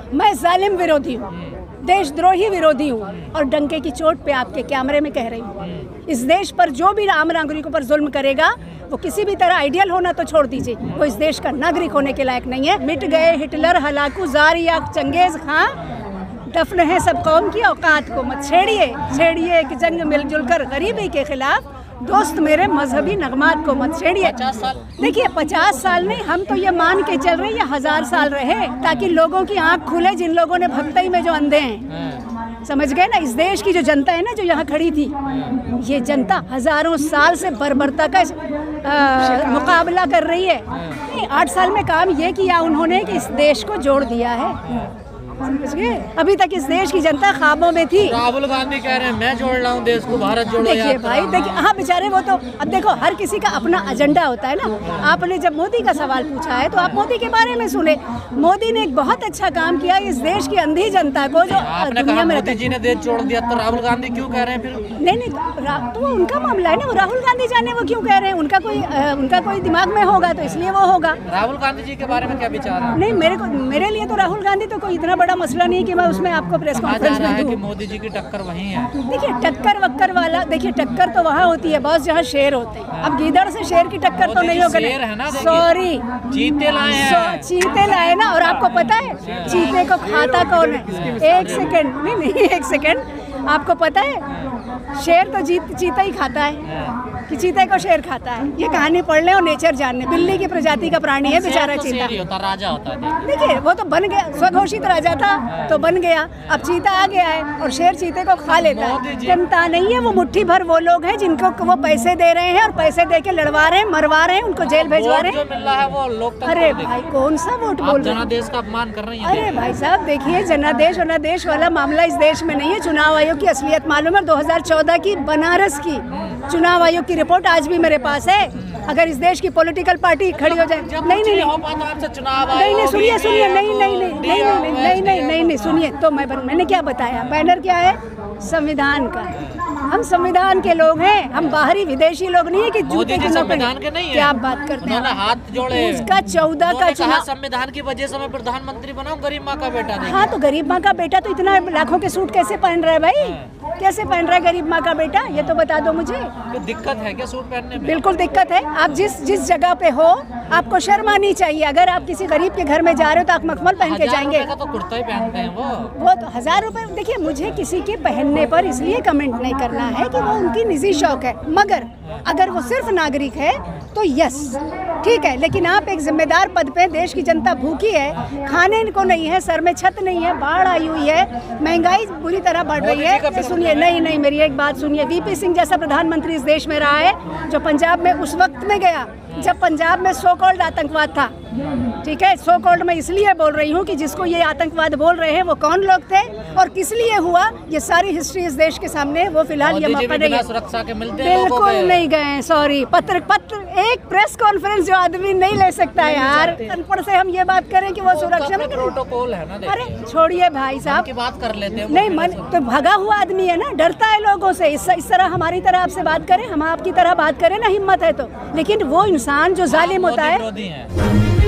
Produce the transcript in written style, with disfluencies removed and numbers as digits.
मैं जालिम विरोधी हूँ, देशद्रोही विरोधी हूँ और डंके की चोट पे आपके कैमरे में कह रही हूँ, इस देश पर जो भी आम नागरिकों पर जुल्म करेगा वो किसी भी तरह आइडियल होना तो छोड़ दीजिए, वो इस देश का नागरिक होने के लायक नहीं है। मिट गए हिटलर, हलाकू, जार या चंगेज खां, दफन है सब कौम की औकात को मत छेड़िए कि जंग मिलजुल कर गरीबी के खिलाफ, दोस्त मेरे मजहबी नगमात को मत छेड़िए। 50 साल देखिए 50 साल नहीं, हम तो ये मान के चल रहे हैं 1000 साल रहे, ताकि लोगों की आंख खुले, जिन लोगों ने भक्ति में जो अंधे हैं। समझ गए ना? इस देश की जो जनता है ना, जो यहाँ खड़ी थी, ये जनता हजारों साल से बर्बरता का मुकाबला कर रही है। 8 साल में काम ये किया उन्होंने कि इस देश को जोड़ दिया है। समझ गए? अभी तक इस देश की जनता ख्वाबों में थी। राहुल गांधी कह रहे हैं मैं जोड़ रहा हूँ देश को, भारत जोड़ो। देखिए भाई, देखिए हाँ बेचारे, वो तो अब देखो हर किसी का अपना एजेंडा होता है ना। आपने जब मोदी का सवाल पूछा है तो आप मोदी के बारे में सुने। मोदी ने एक बहुत अच्छा काम किया इस देश की अंधी जनता को, जो दुनिया में मोदी जी ने देश छोड़ दिया, तो राहुल गांधी क्यों कह रहे हैं फिर? नहीं, तो उनका मामला है ना, वो राहुल गांधी जाने वो क्यों कह रहे हैं, उनका कोई दिमाग में होगा तो इसलिए वो होगा। राहुल गांधी जी के बारे में क्या विचार है? नहीं, मेरे लिए तो राहुल गांधी तो कोई इतना बड़ा मसला नहीं कि मैं उसमें आपको प्रेस कॉन्फ्रेंस में दूं। कि मोदी जी की टक्कर वहीं है। देखिए टक्कर वक्कर वाला, देखिए टक्कर तो वहाँ होती है बॉस जहाँ शेर होते हैं। अब गीदड़ से शेर की टक्कर तो नहीं होगा। सॉरी, चीते लाए हैं, चीते लाए ना। और आपको पता है चीते को खाता कौन है? एक सेकंड, आपको पता है शेर तो चीता ही खाता है कि चीते को शेर खाता है। ये कहानी पढ़ ले और नेचर जान ले। बिल्ली की प्रजाति का प्राणी है बेचारा चीता। होता राजा होता है। देखिए वो तो बन गया, स्वघोषित राजा था तो बन गया, अब चीता आ गया है और शेर चीते को खा लेता है। जनता नहीं है वो, मुट्ठी भर वो लोग हैं जिनको वो पैसे दे रहे हैं और पैसे दे के लड़वा रहे हैं, मरवा रहे हैं, उनको जेल भेजवा रहे हैं। जो मिल रहा है वो लोकतंत्र। अरे भाई कौन सा वोट बोल रहे हैं? जनादेश का अपमान कर रही हैं। अरे भाई साहब देखिए, जनादेश वाला मामला इस देश में नहीं है। चुनाव आयोग की असलियत मालूम है? 2014 की बनारस की चुनाव आयोग की रिपोर्ट आज भी मेरे पास है। अगर इस देश की पॉलिटिकल पार्टी खड़ी हो जाए, नहीं, सुनिए तो मैंने क्या बताया? बैनर क्या है? संविधान का। हम संविधान के लोग हैं, हम बाहरी विदेशी लोग नहीं है कि जूते के संविधान के नहीं है। क्या बात करते हैं? हाथ जोड़े। उसका 14 का चुनाव, संविधान की वजह से मैं प्रधानमंत्री बनाऊं, गरीब माँ का बेटा। हाँ तो गरीब माँ का बेटा तो इतना लाखों के सूट कैसे पहन रहा है भाई? कैसे पहन रहा है गरीब माँ का बेटा? ये तो बता दो मुझे। तो दिक्कत है क्या सूट पहनने में? बिल्कुल दिक्कत है। आप जिस जगह पे हो आपको शर्म आनी चाहिए। अगर आप किसी गरीब के घर में जा रहे हो तो आप मखमल पहन के जाएंगे। तो कुर्ता ही पहनते हैं वो तो 1000 रुपए। देखिए मुझे किसी के पहनने पर इसलिए कमेंट नहीं करना है कि वो उनकी निजी शौक है, मगर अगर वो सिर्फ नागरिक है तो यस ठीक है। लेकिन आप एक जिम्मेदार पद पे, देश की जनता भूखी है, खाने को नहीं है, सर में छत नहीं है, बाढ़ आई हुई है, महंगाई बुरी तरह बढ़ रही है। सुनिए, नहीं मेरी एक बात सुनिए। वीपी सिंह जैसा प्रधानमंत्री इस देश में रहा है जो पंजाब में उस वक्त में गया जब पंजाब में सो कॉल्ड आतंकवाद था। ठीक है, सो कॉल्ड मैं इसलिए बोल रही हूँ कि जिसको ये आतंकवाद बोल रहे हैं वो कौन लोग थे और किस लिए हुआ, ये सारी हिस्ट्री इस देश के सामने। वो फिलहाल ये मौका नहीं है, सुरक्षा के मिलते बिल्कुल नहीं गए। सॉरी, पत्र एक प्रेस कॉन्फ्रेंस जो आदमी नहीं ले सकता है यार, अनपढ़ से हम ये बात करें कि वो सुरक्षा में प्रोटोकॉल है ना। अरे छोड़िए भाई साहब की बात कर लेते हैं। नहीं मन तो भगा हुआ आदमी है ना, डरता है लोगों से। इस तरह हमारी तरह आपसे बात करें, हम आपकी तरह बात करें ना, हिम्मत है तो। लेकिन वो इंसान जो जालिम होता है